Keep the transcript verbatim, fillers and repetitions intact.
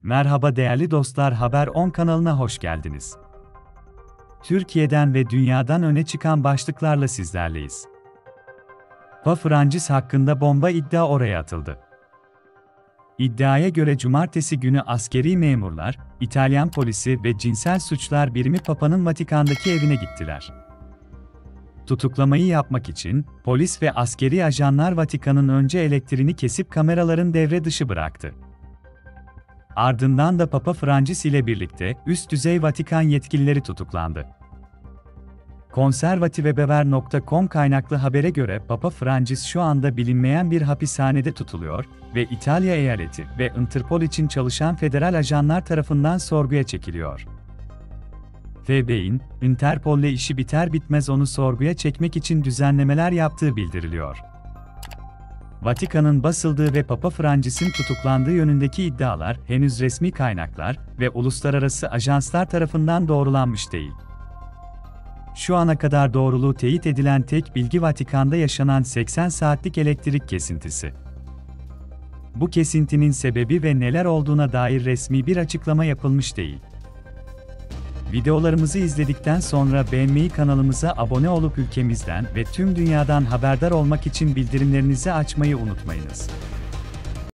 Merhaba değerli dostlar, Haber on kanalına hoş geldiniz. Türkiye'den ve dünyadan öne çıkan başlıklarla sizlerleyiz. Papa Francis hakkında bomba iddia oraya atıldı. İddiaya göre cumartesi günü askeri memurlar, İtalyan polisi ve cinsel suçlar birimi Papa'nın Vatikan'daki evine gittiler. Tutuklamayı yapmak için, polis ve askeri ajanlar Vatikan'ın önce elektriğini kesip kameraların devre dışı bıraktı. Ardından da Papa Francis ile birlikte üst düzey Vatikan yetkilileri tutuklandı. Konservativehaber nokta com kaynaklı habere göre Papa Francis şu anda bilinmeyen bir hapishanede tutuluyor ve İtalya eyaleti ve Interpol için çalışan federal ajanlar tarafından sorguya çekiliyor. F B I'nin, Interpol'le işi biter bitmez onu sorguya çekmek için düzenlemeler yaptığı bildiriliyor. Vatikan'ın basıldığı ve Papa Francis'in tutuklandığı yönündeki iddialar henüz resmi kaynaklar ve uluslararası ajanslar tarafından doğrulanmış değil. Şu ana kadar doğruluğu teyit edilen tek bilgi Vatikan'da yaşanan seksen saatlik elektrik kesintisi. Bu kesintinin sebebi ve neler olduğuna dair resmi bir açıklama yapılmış değil. Videolarımızı izledikten sonra beğenmeyi, kanalımıza abone olup ülkemizden ve tüm dünyadan haberdar olmak için bildirimlerinizi açmayı unutmayınız.